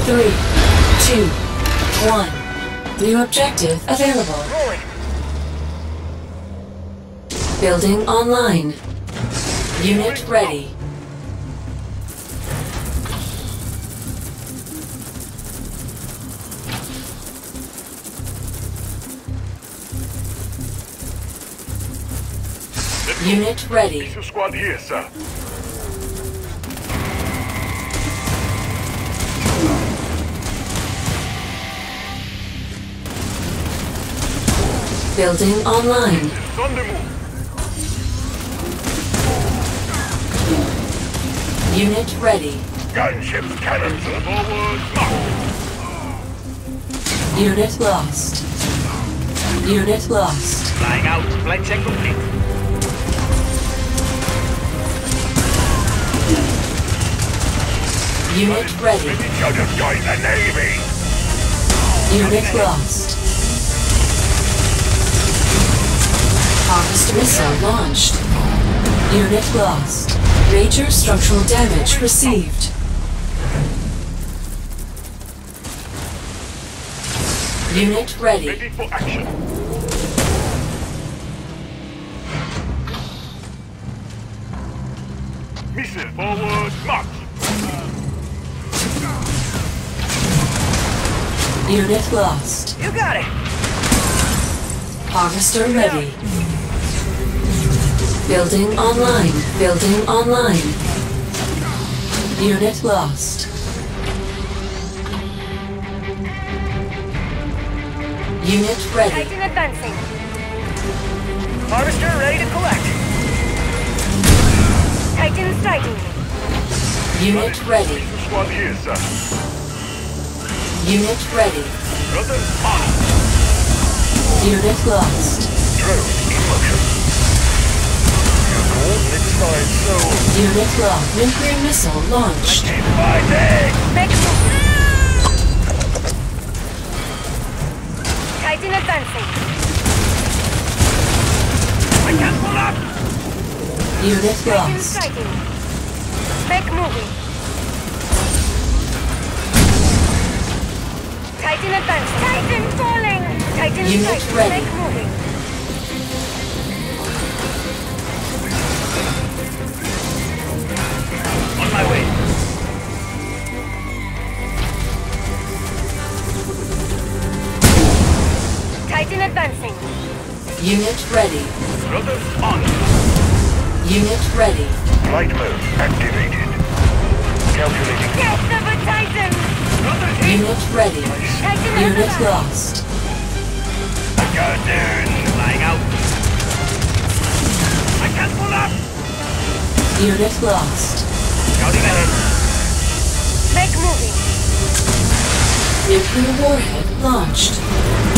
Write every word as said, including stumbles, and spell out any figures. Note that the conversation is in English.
Three, two, one. New objective available. Building online. Unit ready. Unit ready. Missile squad here, sir. Building online. On the move. Unit ready. Gunships, cannons, forward, march. Unit lost. Unit lost. Flying out. Flight check complete. Unit ready. We should have joined the Navy. Unit lost. Harvest missile launched. Unit lost. Major structural damage received. Unit ready. Ready for action. Missile forward, march. Unit lost. You got it. Harvester ready. Building online. Building online. Unit lost. Unit ready. Titan advancing. Harvester ready to collect. Titan striking. Unit ready. Missile squad here, sir. Unit ready. Brothers, on. Unit lost. Drone in motion. Your coordinates find so. Unit lost. Nuclear missile launched. Fighting! Make move. Titan advancing. I can't pull up! Unit Titan lost. striking. Make moving. Titan advancing. Titan falling. Titan Unit striking. ready. Make moving. On my way. Titan advancing. Unit ready. Brothers, on. Unit ready. Flight mode activated. Calculating. Death of a Titan. Brothers, in. Unit ready. Titan Unit advancing. lost. Gunners. Flying out. I can't pull up! Unit lost. Scouting ahead. Make moving. Nuclear warhead launched.